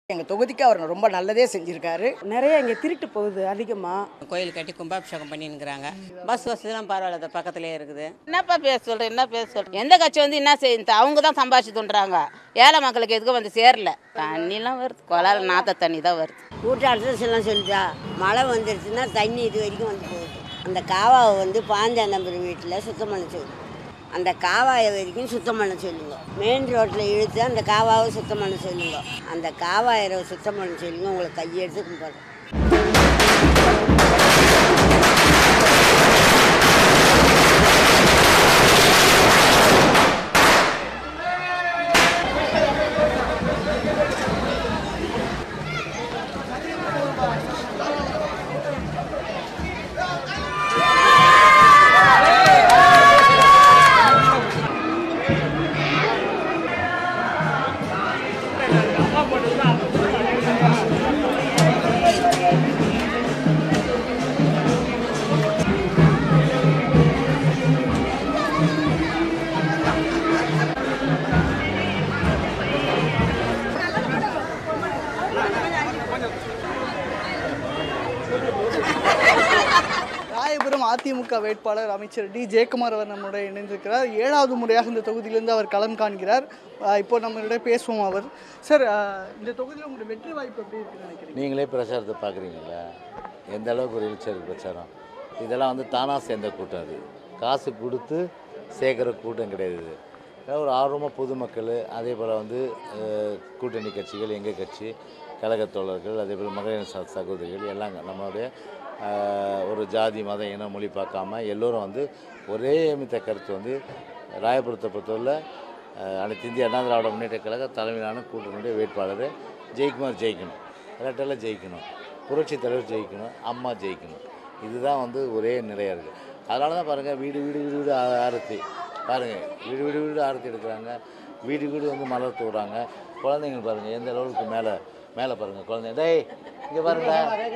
எங்கள் தொகுதிக்கு அவர் ரொம்ப நல்லதே செஞ்சுருக்காரு. நிறைய இங்கே திருட்டு போகுது அதிகமாக. கோயில் கட்டி கும்பாபிஷேகம் பண்ணின்னுக்குறாங்க. பஸ் வசதிலாம் பரவாயில்ல, பக்கத்துலேயே இருக்குது. என்னப்பா பேச சொல்கிறேன் எந்த கட்சி வந்து என்ன செய்யுது? அவங்க தான் சம்பாதிச்சு தோன்றாங்க. ஏழை மக்களுக்கு எதுக்கும் வந்து சேரல. தண்ணிலாம் வருது, குழாயில் நாற்ற தண்ணி தான் வருது. கூட்டாட்சி சொல்லிட்டா மழை வந்துருச்சுன்னா தண்ணி இது வரைக்கும் வந்து போகுது. அந்த காவாவை வந்து பாஞ்சா நம்பர் வீட்டில் சுத்தம் பண்ண சொல்லுங்க. அந்த காவாயை வரைக்கும் சுத்தம் பண்ண சொல்லுங்க. மெயின் ரோட்டில் இழுத்து அந்த காவாவை சுத்தம் பண்ண சொல்லுங்க. அந்த காவாயை சுத்தம் பண்ண சொல்லுங்க. உங்களுக்கு கையெடுத்து கும்பிட்றோம். ராயபுரம் அதிமுக வேட்பாளர் அமைச்சர் டி ஜெயக்குமார் அவர் நம்முடைய இணைந்திருக்கிறார். 7வது முறையாக இந்த தொகுதியிலிருந்து அவர் களம் காண்கிறார். இப்போ நம்மளுடைய பேசுவோம். அவர் சார், இந்த தொகுதியில் உங்களுடைய வெற்றி வாய்ப்பு எப்படி இருக்குன்னு நினைக்கிறீங்க? நீங்களே பிரச்சாரத்தை பார்க்குறீங்கள, எந்த அளவுக்கு ஒரு எழுச்சியாக பிரச்சாரம். இதெல்லாம் வந்து தானாக சேர்ந்த கூட்டம். அது காசு கொடுத்து சேர்க்குற கூட்டம் கிடையாது. ஒரு ஆர்வமாக பொதுமக்கள், அதே போல் வந்து கூட்டணி கட்சிகள், எங்கள் கட்சி, கழகத் தோழர்கள், அதே போல் மகளிர் சகோதரிகள் எல்லாம் நம்மளுடைய ஒரு ஜாதி மதம் இனம் மொழி பார்க்காம எல்லோரும் வந்து ஒரே மித்த கருத்து வந்து ராயபுரத்தை பொறுத்தவரை அனைத்து இந்திய அண்ணா திராவிட முன்னேற்ற கழக தலைமையிலான கூட்டணியுடைய வேட்பாளர் ஜெயக்குமார் ஜெயிக்கணும், ரெட்டெல்லாம் ஜெயிக்கணும், புரட்சித் தலைவர் ஜெயிக்கணும், அம்மா ஜெயிக்கணும். இதுதான் வந்து ஒரே நிலையாக இருக்குது. அதனால தான் பாருங்கள், வீடு வீடு வீடு வீடு ஆரத்தி பாருங்கள், வீடு வீடு வீடு ஆரத்தி எடுக்கிறாங்க, வீடு வீடு வந்து மலர் தூடுறாங்க. குழந்தைங்க பாருங்கள் எந்த அளவுக்கு மேலே மேலே பாருங்கள் குழந்தைங்க. டேய் இங்கே பாருங்க,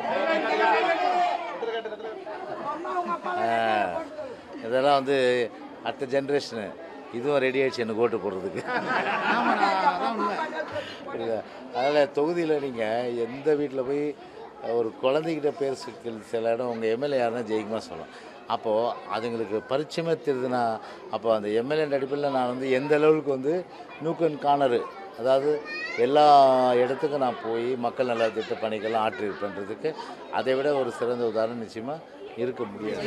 இதெல்லாம் வந்து அடுத்த ஜென்ரேஷனு. இதுவும் ரெடி ஆகிடுச்சு எனக்கு ஓட்டு போடுறதுக்கு. புரியுதா? அதனால் தொகுதியில் நீங்கள் எந்த வீட்டில் போய் ஒரு குழந்தைகிட்ட பேர் சில இடம் உங்கள் எம்எல்ஏ யாருன்னா ஜெயிக்குமா சொல்லலாம். அப்போது அதுங்களுக்கு பரிச்சயமே தெரியுதுன்னா, அப்போ அந்த எம்எல்ஏ அடிப்படையில் நான் வந்து எந்த அளவுக்கு வந்து நூக்கன் காணரு, அதாவது எல்லா இடத்துக்கும் நான் போய் மக்கள் நல திட்ட பணிகள்லாம் ஆற்றிருப்பேன்றதுக்கு அதை விட ஒரு சிறந்த உதாரணம் நிச்சயமாக இருக்க முடியாது.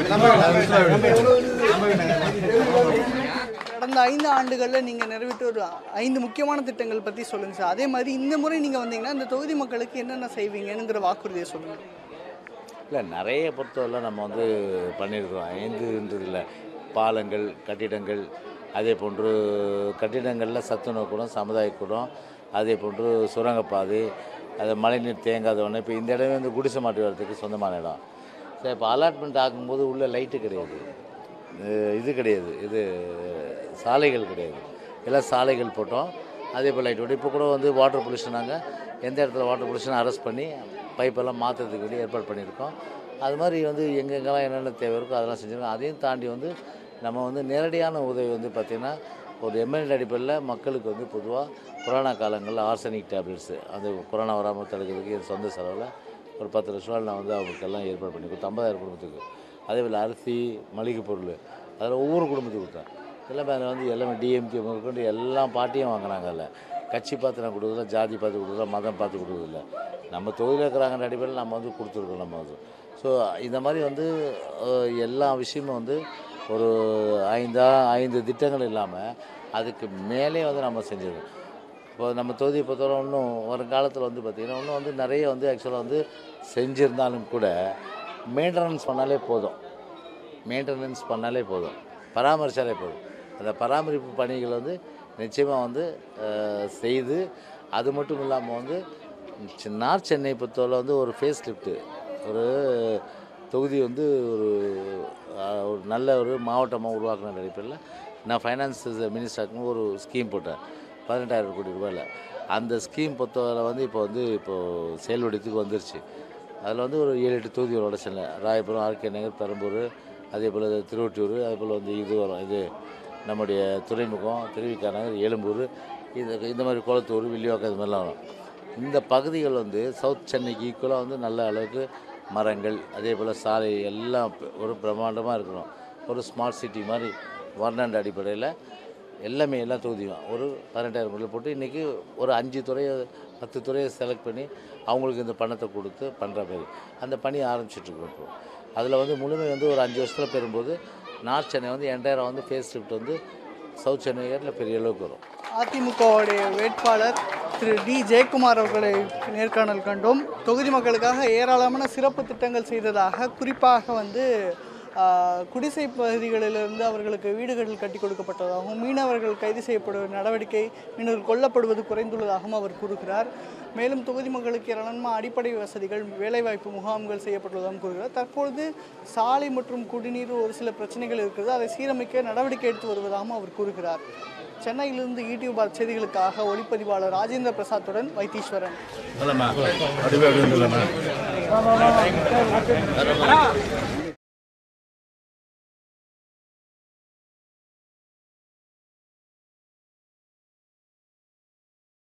கடந்த 5 ஆண்டுகளில் நீங்கள் நிறைவேற்ற ஒரு 5 முக்கியமான திட்டங்கள் பற்றி சொல்லுங்கள் சார். அதே மாதிரி இந்த முறை நீங்கள் வந்தீங்கன்னா இந்த தொகுதி மக்களுக்கு என்னென்ன செய்வீங்கங்கிற வாக்குறுதியை சொல்லுங்கள். இல்லை, நிறைய பொறுத்தவரை நம்ம வந்து பண்ணியிருக்கிறோம். 5ன்றதில்ல, பாலங்கள், கட்டிடங்கள், அதே போன்று கட்டிடங்களில் சத்துணவு கூடம், சமுதாய கூடம், அதே போன்று சுரங்கப்பாதை, அது மழைநீர் தேங்காதவொன்னே. இப்போ இந்த இடமே வந்து குடிசை மாட்டு வரத்துக்கு சொந்தமான இடம். சரி, இப்போ அலாட்மெண்ட் ஆகும்போது உள்ள லைட்டு கிடையாது, இது கிடையாது, இது சாலைகள் கிடையாது. எல்லாம் சாலைகள் போட்டோம், அதே போல் லைட் போட்டு. இப்போ கூட வந்து வாட்டர் பொல்யூஷன், நாங்கள் எந்த இடத்துல வாட்டர் பொல்யூஷன் அரெஸ்ட் பண்ணி பைப்பெல்லாம் மாற்றுறதுக்கு வேண்டி ஏற்பாடு பண்ணியிருக்கோம். அது மாதிரி வந்து எங்கெங்கெல்லாம் என்னென்ன தேவை இருக்கோ அதெல்லாம் செஞ்சுருக்கோம். அதையும் தாண்டி வந்து நம்ம வந்து நேரடியான உதவி வந்து பார்த்திங்கன்னா ஒரு எம்எல்ஏ அடிப்படையில் மக்களுக்கு வந்து பொதுவாக கொரோனா காலங்களில் ஆர்சனிக் டேப்லெட்ஸு, அந்த கொரோனா வராமல் தடுக்கிறதுக்கு என் சொந்த செலவில் ஒரு 10 லட்ச ரூபா நான் வந்து அவங்களுக்கெல்லாம் ஏற்பாடு பண்ணி கொடுத்தேன், 50,000 குடும்பத்துக்கு. அதே போல் அரிசி, மளிகை பொருள், அதில் ஒவ்வொரு குடும்பத்துக்கு கொடுத்தேன். எல்லாமே அதில் வந்து எல்லாமே டிஎம்கே கொண்டு எல்லா பார்ட்டியும் வாங்கினாங்க. அதில் கட்சி பார்த்து நான் கொடுக்குறதில்ல, ஜாதி பார்த்து கொடுக்குறதில்ல, மதம் பார்த்து கொடுக்குறதில்ல. நம்ம தொழில் இருக்கிறாங்கன்ற அடிப்படையில் நம்ம வந்து கொடுத்துருக்கோம். நம்ம வந்து ஸோ இந்த மாதிரி வந்து எல்லா விஷயமும் வந்து ஒரு 5 திட்டங்கள் இல்லாமல் அதுக்கு மேலே வந்து நம்ம செஞ்சிருக்கோம். இப்போ நம்ம தொகுதியை பொறுத்தவரை இன்னும் வருங்காலத்தில் வந்து பார்த்திங்கன்னா இன்னும் வந்து நிறைய வந்து ஆக்சுவலாக வந்து செஞ்சுருந்தாலும் கூட மெயின்டெனன்ஸ் பண்ணாலே போதும், பராமரித்தாலே போதும். அந்த பராமரிப்பு பணிகள் வந்து நிச்சயமாக வந்து செய்து, அது மட்டும் இல்லாமல் வந்து நார்த் சென்னை பொறுத்தவரை வந்து ஒரு ஃபேஸ் லிஃப்ட்டு, ஒரு தொகுதி வந்து ஒரு நல்ல ஒரு மாவட்டமாக உருவாக்குன அடிப்படையில் நான் ஃபைனான்ஸ் மினிஸ்டருக்கு ஒரு ஸ்கீம் போட்டேன் 18,000 கோடி ரூபாயில். அந்த ஸ்கீம் பொறுத்தவரை வந்து இப்போது செயல்படுத்துக்கு வந்துருச்சு. அதில் வந்து ஒரு 7-8 தொகுதி வட சென்னை, ராயபுரம், ஆர்கே நகர், பெரம்பூர், அதே போல் திருவொற்றியூர், அதே போல் வந்து இது வரும், இது நம்முடைய துறைமுகம், திருவிக நகர், எழும்பூர், இந்த மாதிரி குளத்தூர், வில்லிவாக்கம், இது மாதிரிலாம் வரும். இந்த பகுதிகள் வந்து சவுத் சென்னைக்கு ஈக்குவலாக வந்து நல்ல அளவுக்கு மரங்கள், அதே போல் சாலை எல்லாம் ஒரு பிரம்மாண்டமாக இருக்கணும். ஒரு ஸ்மார்ட் சிட்டி மாதிரி வர்ணண்ட அடிப்படையில் எல்லாமே எல்லா தொகுதியும் ஒரு 18,000 கோடி போட்டு இன்றைக்கி ஒரு 5 துறையை 10 துறையை செலக்ட் பண்ணி அவங்களுக்கு இந்த பணத்தை கொடுத்து பண்ணுற மாதிரி அந்த பணி ஆரம்பிச்சிட்ருக்கோம். இப்போ அதில் வந்து முழுமை வந்து ஒரு 5 வருஷத்தில் பெறும்போது நார்த் சென்னை வந்து என்டையராக வந்து ஃபேஸ் ஷிஃப்ட் வந்து சவுத் சென்னை ஏரியில் பெரிய அளவுக்கு வரும். அதிமுகவுடைய வேட்பாளர் திரு டி ஜெயக்குமார் அவர்களை நேர்காணல் கண்டோம். தொகுதி மக்களுக்காக ஏராளமான சிறப்பு திட்டங்கள் செய்ததாக, குறிப்பாக வந்து குடிசை பகுதிகளிலிருந்து அவர்களுக்கு வீடுகள் கட்டி கொடுக்கப்பட்டதாகவும், மீனவர்கள் கைது செய்யப்படுவது நடவடிக்கை, மீனவர்கள் கொல்லப்படுவது குறைந்துள்ளதாகவும் அவர் கூறுகிறார். மேலும் தொகுதி மக்களுக்கு ஏராளமான அடிப்படை வசதிகள், வேலைவாய்ப்பு முகாம்கள் செய்யப்பட்டுள்ளதாகவும் கூறுகிறார். தற்பொழுது சாலை மற்றும் குடிநீர் ஒரு சில பிரச்சனைகள் இருக்கிறது, அதை சீரமைக்க நடவடிக்கை எடுத்து வருவதாகவும் அவர் கூறுகிறார். சென்னையிலிருந்து ஈடியூப் செய்திகளுக்காக ஒளிப்பதிவாளர் ராஜேந்திர பிரசாத்துடன் வைத்தீஸ்வரன்.